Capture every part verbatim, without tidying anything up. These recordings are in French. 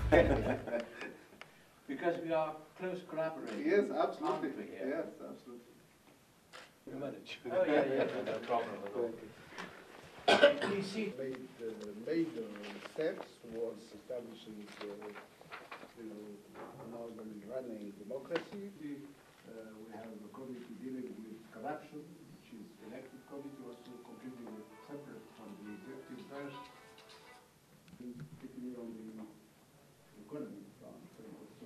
Because we are close collaborators. Yes, absolutely. Yeah. Yes, absolutely. You manage. Oh yeah, yeah, no, no problem at all. You see, Made uh, major steps towards establishing uh, you know, northern running democracy. We, uh, we have a committee dealing with corruption, which is elected committee, also completely separate from the executive branch, particularly on the economy front. Also.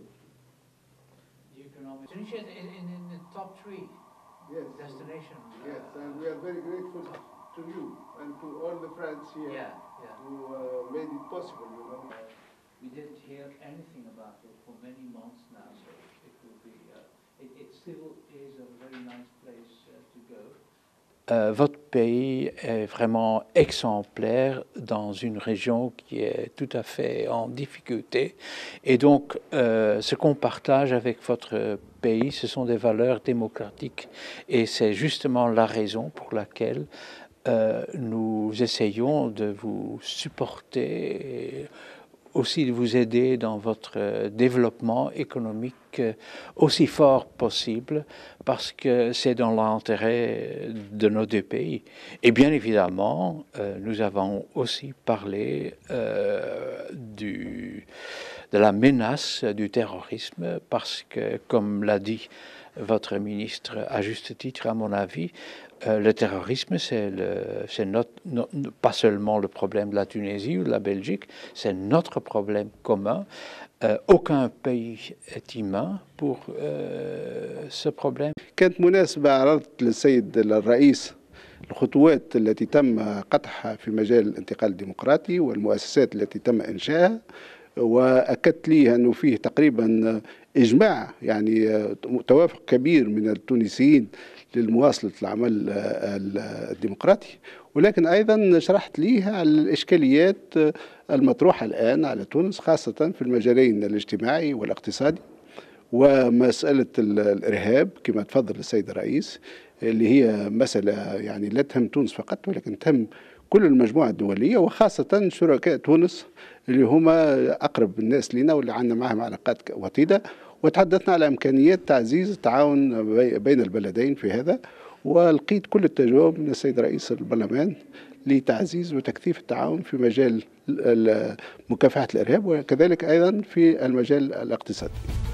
the economic. Tunisia is in, in, in the top three Yes. destination. Yes, and we are very grateful to you and to all the friends here Yeah, yeah. who uh, made it possible, you know. We didn't hear anything about it for many months now, so it will be. Uh, it, it still is a very nice place uh, to go. Euh, votre pays est vraiment exemplaire dans une région qui est tout à fait en difficulté. Et donc, euh, ce qu'on partage avec votre pays, ce sont des valeurs démocratiques. Et c'est justement la raison pour laquelle euh, nous essayons de vous supporter et aussi de vous aider dans votre développement économique aussi fort possible, parce que c'est dans l'intérêt de nos deux pays. Et bien évidemment, euh, nous avons aussi parlé euh, du, de la menace du terrorisme, parce que, comme l'a dit votre ministre à juste titre, à mon avis, Euh, le terrorisme, c'est notre, no, pas seulement le problème de la Tunisie ou de la Belgique, c'est notre problème commun. Euh, aucun pays est immun pour euh, ce problème. كانت مناسبة عرضت للسيد الرئيس الخطوات التي تم قطعها في مجال الانتقال الديمقراطي والمؤسسات التي تم إنشائها، وأكدت لي أنه فيه تقريبا إجماع، يعني توافق كبير من التونسيين للمواصلة العمل الديمقراطي، ولكن أيضا شرحت ليه على الإشكاليات المطروحة الآن على تونس، خاصة في المجالين الاجتماعي والاقتصادي، ومسألة الإرهاب كما تفضل السيد الرئيس، اللي هي مسألة يعني لا تهم تونس فقط ولكن تهم كل المجموعة الدولية، وخاصة شركاء تونس اللي هما أقرب الناس لنا واللي عندنا معهم علاقات وطيدة. وتحدثنا على إمكانيات تعزيز التعاون بين البلدين في هذا، ولقيت كل التجاوب من السيد رئيس البرلمان لتعزيز وتكثيف التعاون في مجال مكافحة الإرهاب، وكذلك أيضا في المجال الاقتصادي.